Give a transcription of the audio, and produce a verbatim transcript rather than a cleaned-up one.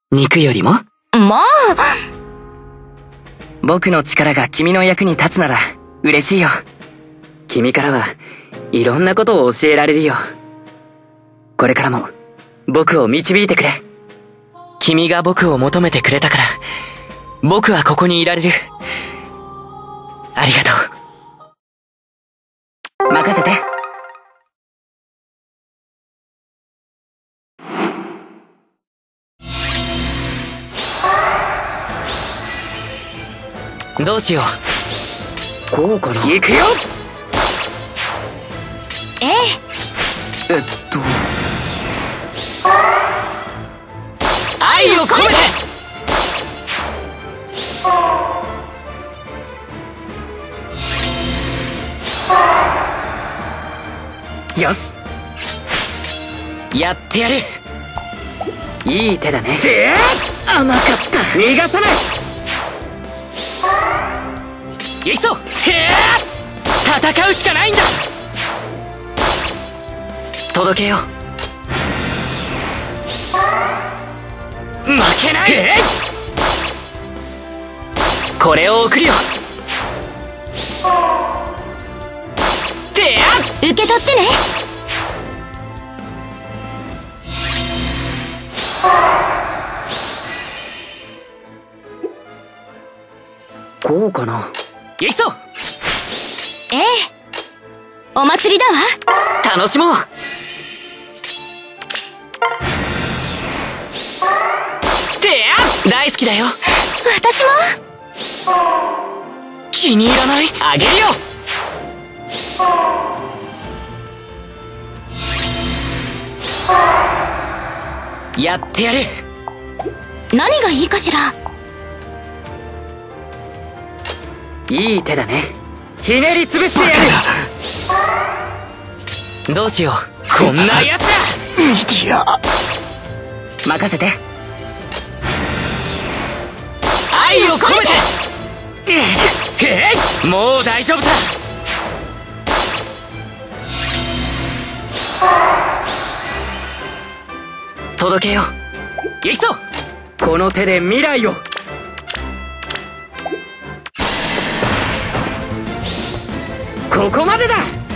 肉よりも？ まあ。 僕の力が君の役に立つなら嬉しいよ。君からはいろんなことを教えられるよ。これからも僕を導いてくれ。君が僕を求めてくれたから僕はここにいられる。ありがとう。任せて。どうしよう。こうかな。行くよ。 ええ。 えっと愛を込めて。よし、やってやる。いい手だね。で甘かった。逃がさない。行くぞ。戦うしかないんだ。届けよう。負けない。これを送るよ。 受け取ってね。 こうかな。行くぞ。 ええ。お祭りだわ。 楽しもう。大好きだよ。 私も。 気に入らない？あげるよ。やってやる。 何がいいかしら。 いい手だね。ひねりつぶしてやる。どうしよう。こんなやつだ。ミディア。任せて。愛を込めて。もう大丈夫さ。届けよう。行くぞ。この手で未来を。ここまでだ。